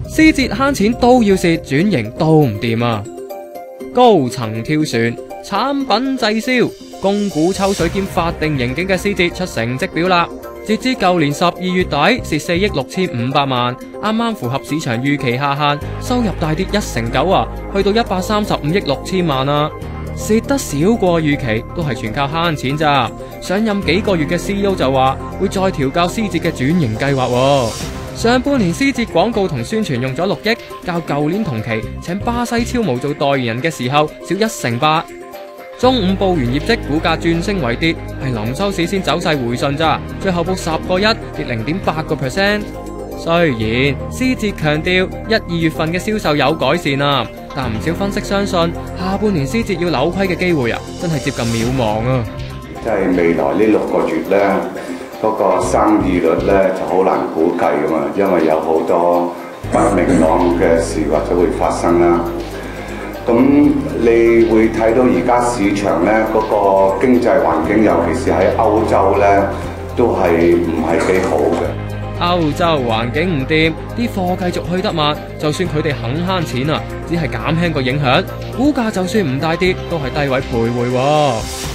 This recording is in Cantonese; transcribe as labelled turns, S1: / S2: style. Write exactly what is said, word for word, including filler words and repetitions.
S1: 思捷慳錢都要蝕，轉型都唔掂啊！高層跳船，產品滯銷，供股抽水兼法定刑警嘅思捷出成績表啦！截至舊年十二月底，蝕四億六千五百萬，啱啱符合市場預期下限，收入大跌一成九啊，去到一百三十五億六千萬啊，蝕得少過預期，都係全靠慳錢咋。上任幾個月嘅 C E O 就話會再調校思捷嘅轉型計劃喎。上半年思捷廣告同宣傳用咗六億，較舊年同期請巴西超模做代言人嘅時候少一成八。中午報完業績，股價轉升為跌，係臨收市先走勢回順咋，最後報十個一，跌零點八個 percent。雖然思捷強調一二月份嘅銷售有改善啊，但唔少分析相信下半年思捷要扭虧嘅機會啊，真係接近渺茫啊！
S2: 即係未來呢六個月呢，嗰、那個生意率呢就好難估計噶嘛，因為有好多不明朗嘅事或者會發生啦。咁你會睇到而家市場呢嗰、那個經濟環境，尤其是喺歐洲呢，都係唔係幾好嘅。
S1: 歐洲環境唔掂，啲貨繼續去得慢，就算佢哋肯慳錢啊，只係減輕個影響，股價就算唔大跌，都係低位徘徊喎。